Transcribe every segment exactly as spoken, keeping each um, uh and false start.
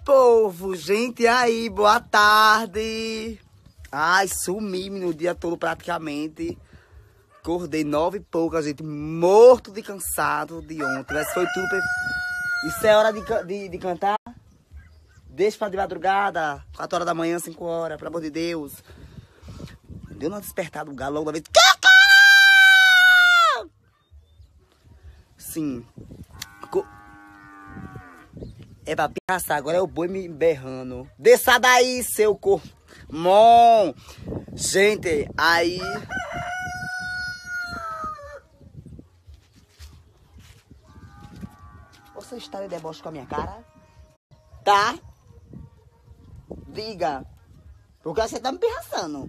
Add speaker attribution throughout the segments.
Speaker 1: povo, gente, e aí, boa tarde. Ai, sumi no dia todo praticamente. Acordei nove e pouca, gente, morto de cansado de ontem. Mas foi tudo. Per... Isso é hora de, de, de cantar? Deixa pra de madrugada, quatro horas da manhã, cinco horas, pelo amor de Deus. Deu uma despertada do galo logo da vez. Sim. É pra pirraçar, agora é o boi me berrando. Desça daí, seu corpo. Mon. Gente, aí... Você está de deboche com a minha cara? Tá? Diga. Porque você tá me pirraçando.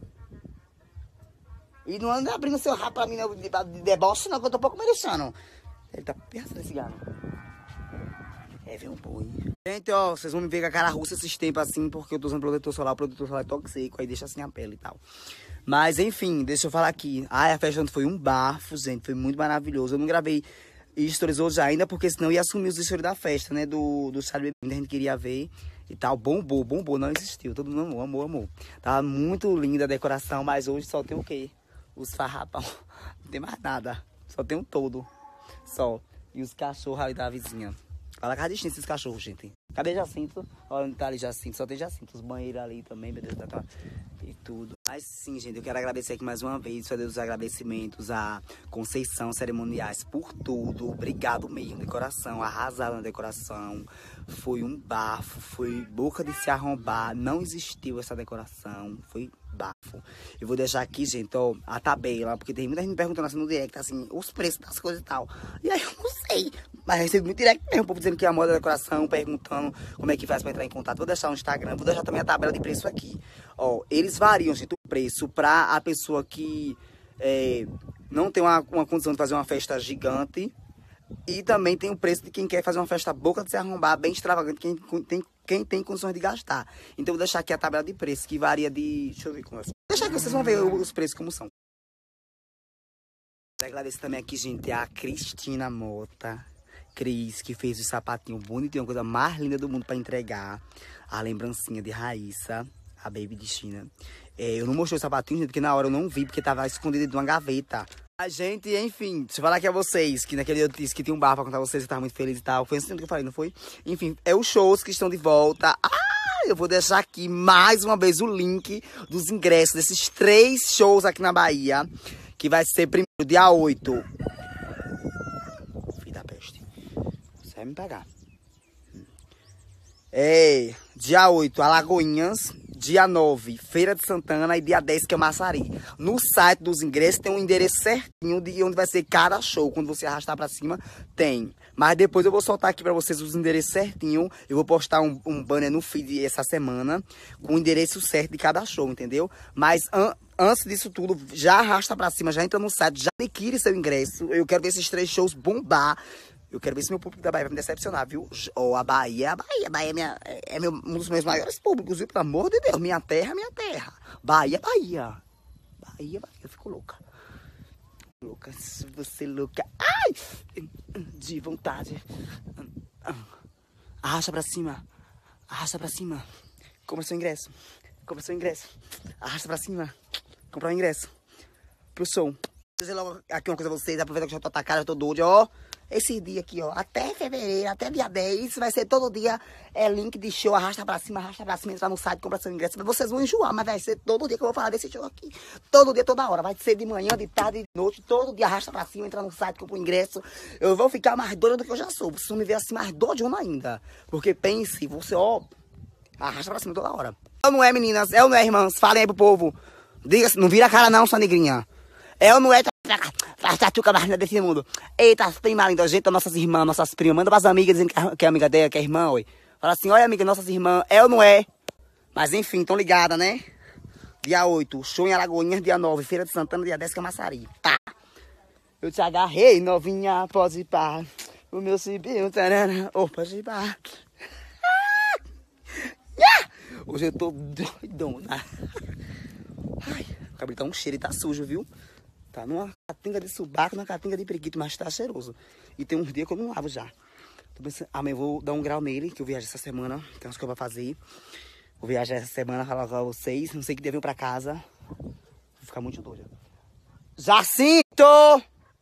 Speaker 1: E não anda abrindo seu rabo pra mim de, de deboche, não, que eu tô um pouco me deixando. Ele tá pirraçando esse galo. É, vem um boi. Gente, ó, vocês vão me ver com a cara russa esses tempos assim, porque eu tô usando protetor solar, o protetor solar é tóxico, aí deixa assim a pele e tal. Mas, enfim, deixa eu falar aqui. Ai, a festa foi um bafo, gente, foi muito maravilhoso. Eu não gravei stories hoje ainda, porque senão ia assumir os stories da festa, né, do, do Charlie Bebê, a gente queria ver e tal. Bombou, bombou, não existiu, todo mundo amou, amou, amou. Tava muito linda a decoração, mas hoje só tem o quê? Os farrapão, não tem mais nada, só tem um todo, só. E os cachorros ali da vizinha. Fala a distância esses cachorros, gente. Cadê Jacinto? Olha onde tá ali Jacinto. Só tem Jacinto. Os banheiros ali também, meu Deus, tá, tá. E tudo. Mas sim, gente, eu quero agradecer aqui mais uma vez. Fazer os agradecimentos a Conceição Cerimoniais por tudo. Obrigado mesmo, de coração. Arrasaram na decoração. Foi um bafo. Foi boca de se arrombar. Não existiu essa decoração. Foi bafo. Eu vou deixar aqui, gente, ó, a tabela. Porque tem muita gente me perguntando assim no direct, assim, os preços das coisas e tal. E aí eu não sei. Mas recebi muito direct mesmo, o povo dizendo que é a moda da decoração, perguntando como é que faz pra entrar em contato. Vou deixar no Instagram, vou deixar também a tabela de preço aqui. Ó, eles variam, gente, o preço pra a pessoa que é, não tem uma, uma condição de fazer uma festa gigante. E também tem o preço de quem quer fazer uma festa boca de se arrombar, bem extravagante, quem tem, quem tem condições de gastar. Então vou deixar aqui a tabela de preço, que varia de... Deixa eu ver como é. Vou deixar aqui, vocês vão ver os preços como são. Vou agradecer também aqui, gente, a Cristina Mota. Cris, que fez o sapatinho bonitinho, uma coisa mais linda do mundo pra entregar. A lembrancinha de Raíssa, a baby de China. É, eu não mostrei o sapatinho, gente, porque na hora eu não vi, porque tava escondido de uma gaveta. A gente, enfim, deixa eu falar aqui a vocês, que naquele dia eu disse que tinha um bar pra contar a vocês, que tava muito feliz e tal. Foi assim que eu falei, não foi? Enfim, é os shows que estão de volta. Ah, eu vou deixar aqui mais uma vez o link dos ingressos desses três shows aqui na Bahia, que vai ser primeiro, dia oito. Filho da peste. Você vai me pegar. É, dia oito, Alagoinhas. Dia nove, Feira de Santana, e dia dez, que é Massari. No site dos ingressos tem um endereço certinho de onde vai ser cada show. Quando você arrastar pra cima, tem. Mas depois eu vou soltar aqui pra vocês os endereços certinho. Eu vou postar um, um banner no feed essa semana com o endereço certo de cada show, entendeu? Mas an antes disso tudo, já arrasta pra cima, já entra no site, já adquire seu ingresso. Eu quero ver esses três shows bombar. Eu quero ver se meu público da Bahia vai me decepcionar, viu? Ou oh, a Bahia, a Bahia, a Bahia é, minha, é meu, um dos meus maiores públicos, viu? Pelo amor de Deus, minha terra, minha terra. Bahia, Bahia. Bahia, Bahia, eu fico louca. Louca, se você louca. Ai! De vontade. Arrasta pra cima. Arrasta pra cima. Compra seu ingresso. Compra seu ingresso. Arrasta pra cima. Compra o ingresso. Pro som. Vou dizer logo aqui uma coisa pra vocês. Aproveita que eu já tô atacado, eu tô doido, ó. Esse dia aqui, ó, até fevereiro, até dia dez, isso vai ser todo dia, é link de show, arrasta pra cima, arrasta pra cima, entra no site, compra seu ingresso. Vocês vão enjoar, mas vai ser todo dia que eu vou falar desse show aqui. Todo dia, toda hora. Vai ser de manhã, de tarde, de noite, todo dia arrasta pra cima, entra no site, compra o ingresso. Eu vou ficar mais doida do que eu já sou. Vocês vão me ver assim mais doidona ainda. Porque pense, você, ó, arrasta pra cima toda hora. Eu não é, meninas? Eu não é, irmãs? Falem aí pro povo. Diga, não vira a cara não, sua negrinha. Eu não é... Faz tatuca mais linda desse mundo. Eita, as primas lindas, gente, nossas irmãs, nossas primas. Manda pras amigas dizendo que é amiga dela, que é irmã, oi. Fala assim, olha amiga, nossas irmãs, é ou não é? Mas enfim, tão ligada, né? Dia oito, show em Alagoinhas, dia nove, Feira de Santana, dia dez, que é Massari. Tá. Eu te agarrei, novinha, pode ir pá. O meu cibinho, tarana, ô, pode ir pá. Hoje eu tô doidona. Ai, o cabelo tá um cheiro e tá sujo, viu? Tá numa catinga de subaco, numa catinga de periquito, mas tá cheiroso. E tem uns dias que eu não lavo já. Tô pensando, amanhã eu vou dar um grau nele, que eu viajo essa semana. Tem umas coisas pra fazer. Vou viajar essa semana, falar com vocês. Não sei que dia eu venho pra casa. Vou ficar muito doido. Jacinto!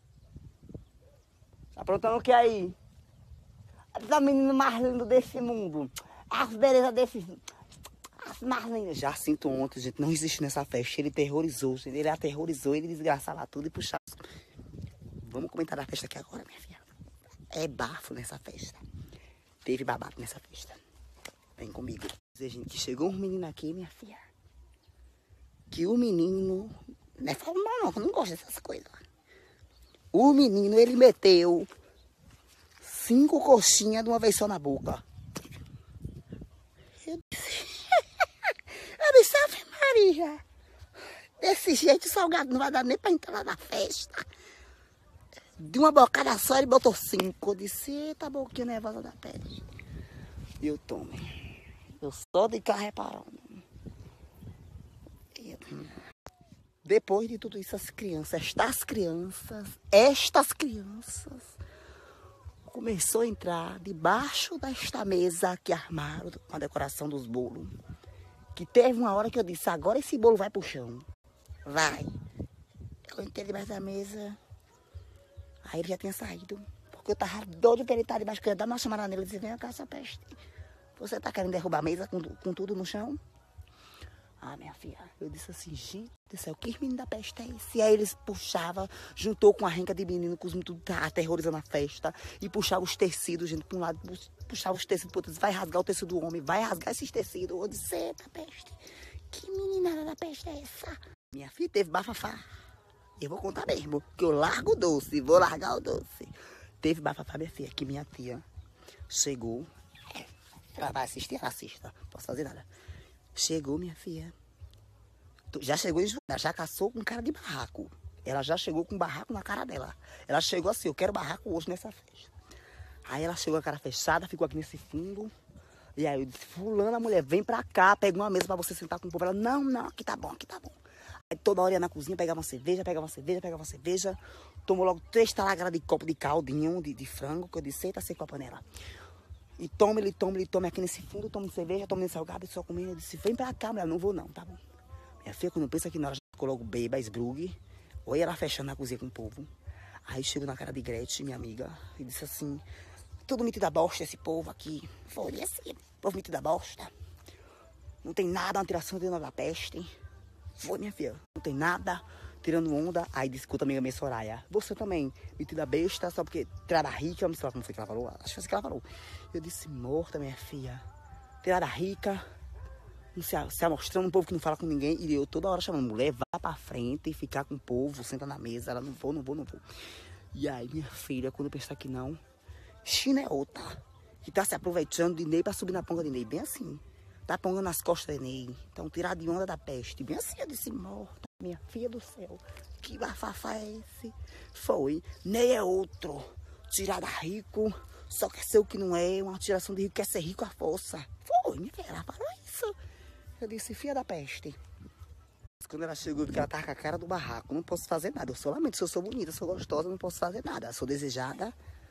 Speaker 1: Tá aprontando o que aí? Tá menino mais lindo desse mundo. As belezas desse... As mais lindas. Jacinto ontem, gente, não existe nessa festa. Ele terrorizou, gente. Ele aterrorizou, ele desgraçava tudo e puxava. Vamos comentar da festa aqui agora, minha filha. É bafo nessa festa. Teve babado nessa festa. Vem comigo. Dizer, gente, que chegou um menino aqui, minha filha. Que o menino... Não é formal não, que eu não gosto dessas coisas. O menino, ele meteu cinco coxinhas de uma vez só na boca. Eu disse... eu disse, Ave Maria. Desse jeito, o salgado não vai dar nem pra entrar lá na festa. De uma bocada só, ele botou cinco. Eu disse, eita, boquinha nervosa da pele. E eu tomei. Eu só de cá reparando. Eu... Depois de tudo isso, as crianças, estas crianças, estas crianças, começou a entrar debaixo desta mesa que armaram com a decoração dos bolos. Que teve uma hora que eu disse, agora esse bolo vai pro chão. Vai. Eu entrei debaixo da mesa. Aí ele já tinha saído. Porque eu tava doido pra ele estar debaixo, que eu ia dar uma chamada nele e disse, vem cá, essa peste. Você tá querendo derrubar a mesa com, com tudo no chão? Ah, minha filha, eu disse assim, gente do céu, que menino da peste é esse? E aí eles puxavam, juntou com a renca de menino, com os tudo aterrorizando a festa, e puxava os tecidos, gente, pra um lado, puxava os tecidos pro outro, vai rasgar o tecido do homem, vai rasgar esses tecidos. Eu disse, eita peste, que meninada da peste é essa? Minha filha teve bafafá. Eu vou contar mesmo, que eu largo o doce, vou largar o doce. Teve bafafá, minha filha, que minha tia chegou, ela vai assistir, ela assista, não posso fazer nada. Chegou, minha filha. Já chegou enjoada, já caçou com cara de barraco. Ela já chegou com barraco na cara dela. Ela chegou assim, eu quero barraco hoje nessa festa. Aí ela chegou com a cara fechada, ficou aqui nesse fundo. E aí eu disse, fulana, mulher, vem pra cá, pega uma mesa pra você sentar com o povo. Ela, não, não, aqui tá bom, aqui tá bom. Aí toda hora ia na cozinha, pegava uma cerveja, pegava uma cerveja, pegava uma cerveja. Tomou logo três talagaras de copo de caldinho, de, de frango, que eu disse, eita, sei com a panela. E toma, ele toma, ele toma aqui nesse fundo, toma cerveja, toma nesse salgado, só comendo. Eu disse, vem pra cá, mulher, não vou não, tá bom. Minha filha, quando eu penso aqui na hora, já ficou logo beba, esbrugue. Olha ela fechando na cozinha com o povo. Aí chegou na cara de Gretchen, minha amiga, e disse assim, tudo metido a bosta esse povo aqui. Foi assim, povo metido a bosta. Não tem nada, uma tiração de da peste. Foi, minha filha, não tem nada. Tirando onda, aí disse que outra amiga minha, Soraya, você também, metida besta, só porque tirada rica, eu não sei lá como foi que ela falou, acho que foi assim que ela falou. Eu disse, morta, minha filha, tirada rica, não se, se amostrando um povo que não fala com ninguém, e eu toda hora chamando, mulher, vá pra frente e ficar com o povo, senta na mesa, ela, não vou, não vou, não vou. E aí, minha filha, quando eu pensar que não, China é outra, que tá se aproveitando de Ney pra subir na ponga de Ney, bem assim, tá pongando nas costas de Ney, então tirar de onda da peste, bem assim, eu disse, morta. Minha filha do céu, que bafafá é esse? Foi, Ney é outro, tirada rico, só quer ser o que não é, uma tiração de rico, quer ser rico à força. Foi, minha filha, ela falou isso. Eu disse, filha da peste. Quando ela chegou, eu vi que ela tava com a cara do barraco, não posso fazer nada, eu sou lamento, se eu sou bonita, sou gostosa, não posso fazer nada, sou desejada,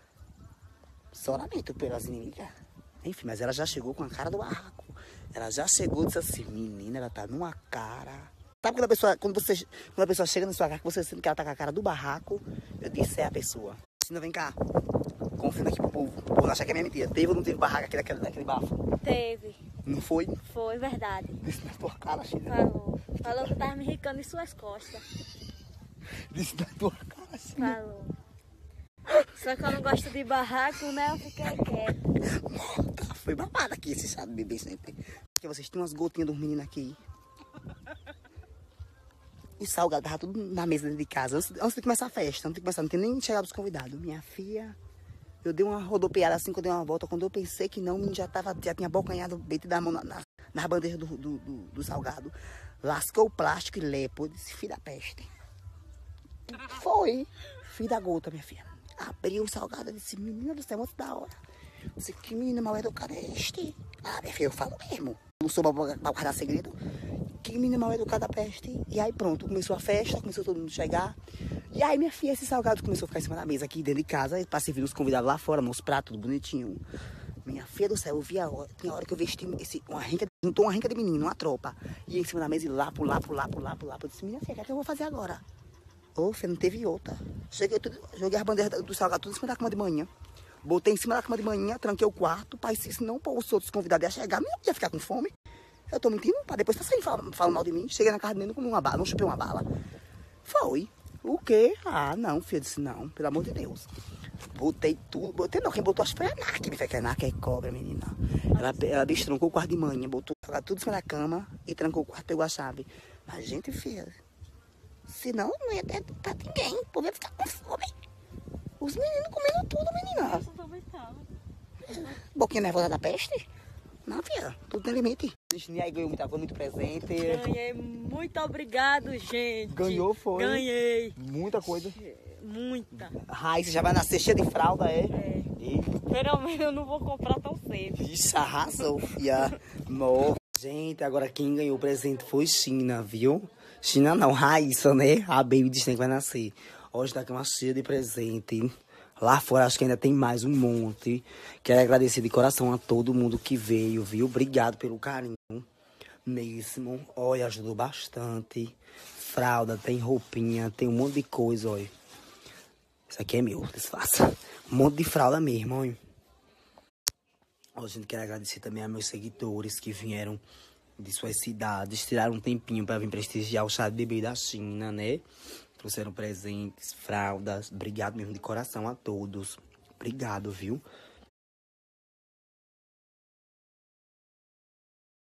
Speaker 1: só lamento pelas inimigas. Enfim, mas ela já chegou com a cara do barraco, ela já chegou e disse assim, menina, ela tá numa cara... Sabe quando a pessoa, quando você, quando a pessoa chega na sua casa, que você sente que ela tá com a cara do barraco? Eu disse, é a pessoa. Cristina, vem cá. Confirma aqui pro povo. O povo acha que é minha mentira. Teve ou não teve barraco aqui daquele, daquele bafo?
Speaker 2: Teve.
Speaker 1: Não foi?
Speaker 2: Foi, verdade.
Speaker 1: Disse na tua cara, China.
Speaker 2: Falou. Falou que tava me ricando em suas costas.
Speaker 1: Disse na tua cara, China.
Speaker 2: Falou. Só que eu não gosto de barraco, né? Eu fiquei quieta.
Speaker 1: Morta. Foi babada aqui esse chá de bebê sempre. Porque vocês têm umas gotinhas dos meninos aqui. E salgado, tava tudo na mesa dentro de casa. Antes, antes de começar a festa, antes de começar, não tem nem chegado os convidados. Minha filha, eu dei uma rodopiada assim, quando eu dei uma volta. Quando eu pensei que não, o menino já, tava, já tinha bocanhado o peito da mão na, na, na bandeja do, do, do, do salgado. Lascou o plástico e lepo. Eu disse, filho da peste. Foi. Filho da gota, minha filha. Abriu o salgado e disse, menina do céu, muito da hora. Eu disse, que menina mal educada é este? Ah, minha filha, eu falo mesmo. Não sou pra guardar segredo. Que menina mal educada peste. E aí pronto, começou a festa, começou todo mundo a chegar. E aí, minha filha, esse salgado começou a ficar em cima da mesa aqui dentro de casa, pra servir os convidados lá fora, nos pratos, tudo bonitinho. Minha filha do céu, eu vi a hora, tinha hora que eu vesti esse, uma renca, juntou uma renca de menino, uma tropa. E em cima da mesa, e lá, pular, pular, pular, pular. Eu disse, minha filha, o que é que eu vou fazer agora? Ô, filha, não teve outra. Cheguei tudo, joguei as bandeiras do salgado tudo em cima da cama de manhã. Botei em cima da cama de manhã, tranquei o quarto, pai, se não pôr os outros convidados a chegar, não ia ficar com fome. Eu tô mentindo, pá, depois tá saindo falando fala mal de mim. Cheguei na casa dele, não comi uma bala, não chupei uma bala. Foi. O quê? Ah, não, filho, eu disse, não, pelo amor de Deus. Botei tudo, botei não, quem botou acho que foi a Narc, me fez que a Narc é cobra, menina. Ela, ela bicho, trancou o quarto de manhã, botou tudo em cima da cama e trancou o quarto, pegou a chave. Mas, gente, filha, senão não ia ter pra ninguém, o povo ia ficar com fome. Os meninos comendo tudo, menina.
Speaker 2: Eu também tava.
Speaker 1: Boquinha nervosa da peste? Não, filha, tudo tem limite. E aí ganhou muita coisa, muito presente.
Speaker 2: Ganhei, muito obrigado, gente.
Speaker 1: Ganhou, foi?
Speaker 2: Ganhei.
Speaker 1: Muita coisa.
Speaker 2: Muita.
Speaker 1: Raíssa já vai nascer cheia de fralda, é?
Speaker 2: É.
Speaker 1: E...
Speaker 2: Pelo menos eu não vou comprar tão cedo.
Speaker 1: Vixe, arrasou, filha. Nossa. Gente, agora quem ganhou o presente foi China, viu? China não, Raíssa, né? A baby de que vai nascer. Hoje tá com uma cheia de presente. Lá fora acho que ainda tem mais um monte. Quero agradecer de coração a todo mundo que veio, viu? Obrigado pelo carinho mesmo. Olha, ajudou bastante. Fralda, tem roupinha, tem um monte de coisa, olha. Isso aqui é meu, desfaça. Um monte de fralda mesmo, olha. Ó, gente, quero agradecer também a meus seguidores que vieram de suas cidades, tiraram um tempinho para vir prestigiar o chá de bebê da China, né? Trouxeram presentes, fraldas. Obrigado mesmo de coração a todos. Obrigado, viu?